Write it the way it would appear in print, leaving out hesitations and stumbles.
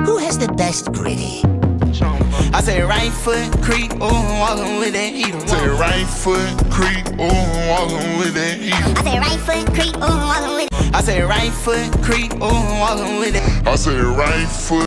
Who has the best gritty? I say right foot creep, ooh, walking with that heater. I say right foot creep, ooh, walking with that heater. I say right foot creep, ooh, walking with. I say right foot creep, ooh, walking with that. I say right foot.